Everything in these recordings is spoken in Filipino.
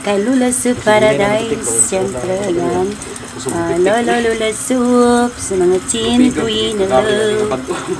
Kay Lula Soup Paradise. Siyempre, yan. Lolo Lula Soup. Sa mga chintuin na love.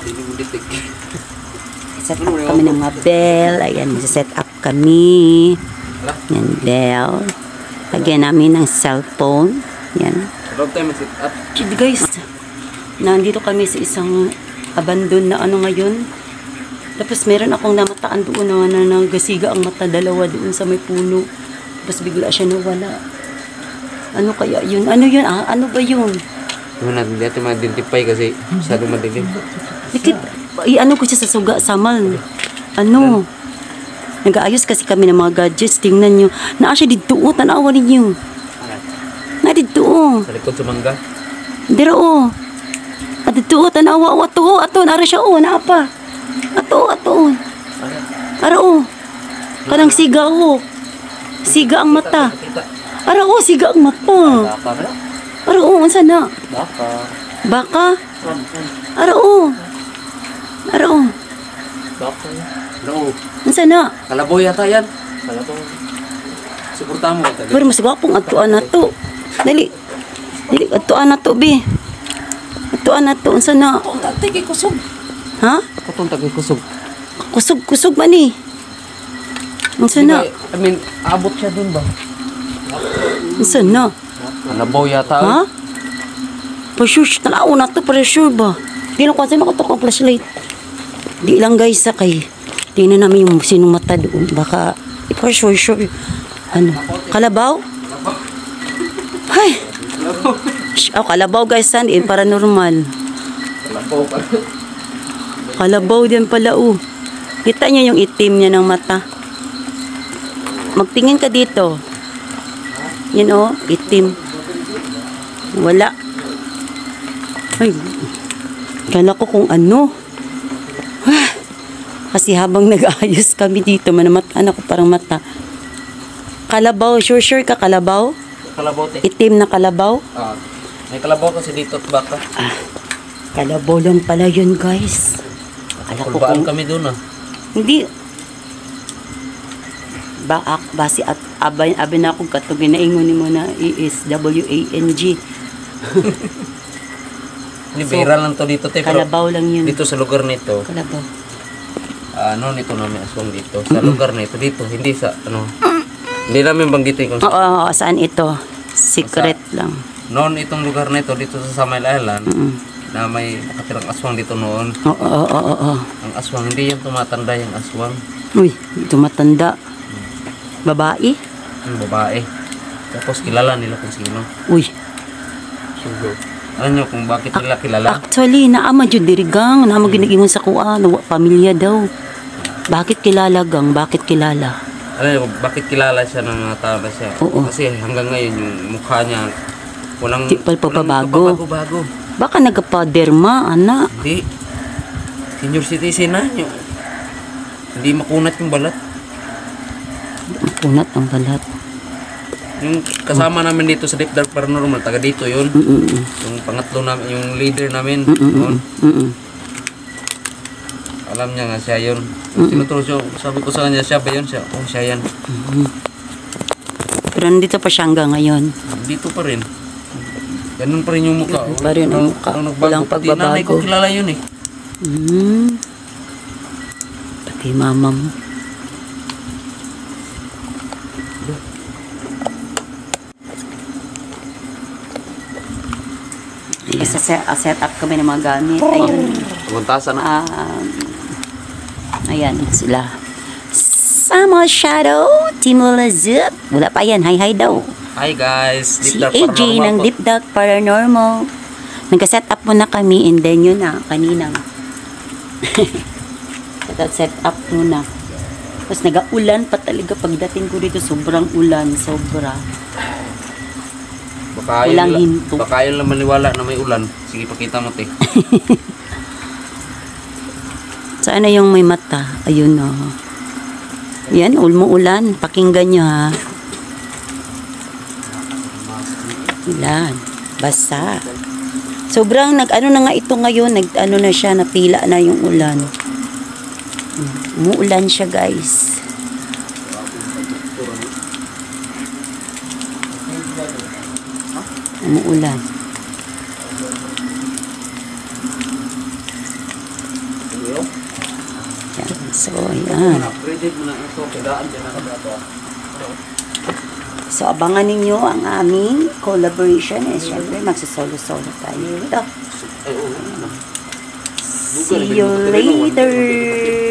Set up kami ng mga bell. Ayan, set up kami. Yan, bell. Lagyan namin ng cellphone. Yan. Guys, nandito kami sa isang abandon na ano ngayon. Tapos meron akong namataan doon na nagasiga ang mata, dalawa doon sa may puno. Tapos bigla siya nawala. Ano kaya yun? Ano yun? Ano ba yun? Hindi natin ma-identify kasi masyadong madilim. Ano ko siya sa suga, samal. Ano? Nag-aayos kasi kami ng mga gadgets. Tingnan nyo. Naa siya dito. Tanawa ninyo. Na dito. Sa likod sa mangga. Dira o. Dito. Tanawa. Ato. Nara siya o. Naa pa. Ato. Ara o. Kanang siga o. Siga ang mata. Ara o. Siga ang mata. Ara o. Ansa na? Baka? Ara o. Baka. Ansa na? Kalabaw yata yan. Kalabaw. Suporta mo. Pero mas gwapong atuan na to. Dali. Atuan na to, bi. Atuan na to. Ansa na? Kung tatay kusog. Ha? Kung tatay kusog. Kusog man eh. Ansa na? I mean, abot siya dun ba? Ansa na? Kalabaw yata. Ha? For sure, tanaw na to. For sure ba? Di na kung saan nakatok ang flashlight. Di lang guys sa kay. Tingnan namin yung sinong mata doon. Baka, for sure. Ano? Kalabaw? Ay! Kalabaw guys, san? Paranormal. Kalabaw din pala, Kita niyo yung itim niya ng mata. Magtingin ka dito. Yan, itim. Wala. Ay, kala ko kung ano. Kasi habang nag-aayos kami dito, manamataan ako parang mata. Kalabaw, sure ka kalabaw? Kalabaw, te. Itim na kalabaw? May kalabaw kasi dito at baka. Kalabaw lang pala yun, guys. Kulbaan kami doon, Hindi. Basi at abay na akong katugin na ingon mo na ESWANG. Hindi, bihira lang to dito, te. Kalabaw lang yun. Dito sa lugar nito. Kalabaw. Nito namin aswang dito. Sa lugar nito. Dito, hindi sa, hindi namin banggitin kung Oo, saan ito? Secret lang. Noon itong lugar na ito, dito sa Samay Island, na may nakatirang aswang dito noon. Oo. Ang aswang, hindi yung tumatanda yung aswang. Uy, tumatanda. Babae? Yung babae. Tapos kilala nila kung sino. Uy. Alam nyo kung bakit nila kilala? Actually, naama dyan dirigang. Naama ginagingon sa kuha. Pamilya daw. Bakit kilala gang? Bakit kilala? Alam nyo bakit kilala siya ng mga tao na siya? Oo. Kasi hanggang ngayon yung mukha niya walang pabago. Baka nagpa-derma, anak. Hindi. Senior citizen na. Hindi makunat yung balat. Makunat ang balat. Yung kasama namin dito sa Deep Dark Paranormal, taga dito yun. Yung pangatlo namin, yung leader namin. Alam niya nga siya yun. Tinuturo siya, sabi ko sa kanya, siya ba yun? Siya yan. Pero nandito pa siya hanggang ngayon. Dito pa rin. Ganun pa rin yung mukha. Pa rin ang mukha. Walang pagbabago. Nanay ko kilala yun eh. Pati mama mo. Set up kami ng mga gamit. Ayun. Buntasan na. Ayan sila. Sama Shadow, Team Lula Soup. Wala pa yan. Hi daw. Hi guys. Si AJ ng Deep Dark Paranormal. Nagka-set up muna kami and then yun na, kanina. Set up muna. Tapos nag-ulan pa talaga pagdating ko dito. Sobrang ulan. Sobra. Walang hinto. Baka yun lang maniwala na may ulan. Sige, pakita mo, te. Saan na yung may mata? Ayun, Yan, umuulan. Pakinggan nyo, ha. Ulan. Basa. Sobrang nag-ano na nga ito ngayon. Nag-ano na siya, napila na yung ulan. Umuulan siya, guys. Umuulan. Yan. So, ayan. So, abangan ninyo ang aming collaboration. Eh, syempre, magsasolo-solo tayo. Ito. See you later!